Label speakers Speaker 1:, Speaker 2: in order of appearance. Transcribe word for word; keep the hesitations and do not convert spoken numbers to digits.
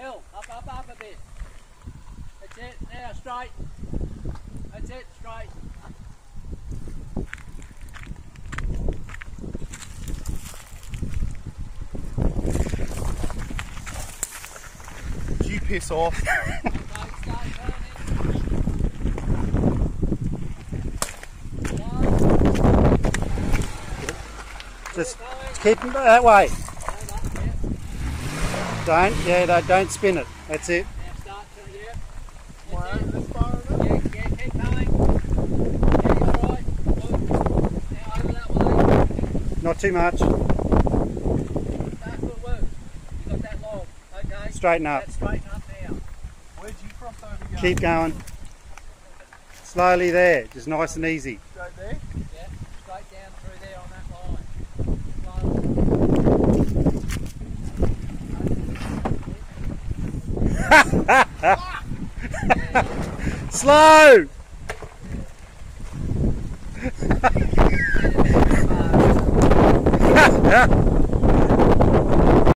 Speaker 1: Hill, up, up, up a bit. That's it, now straight. That's it, straight.
Speaker 2: You piss off.
Speaker 3: Just keep them that way. Don't, yeah, don't, don't spin it. That's it. Not too much. Straighten up.
Speaker 1: Straighten up now.
Speaker 2: Where'd you cross over going?
Speaker 3: Keep going. Slowly there, just nice and easy.
Speaker 2: Straight there?
Speaker 1: Yeah, straight down through there on that
Speaker 3: Slow!
Speaker 1: line.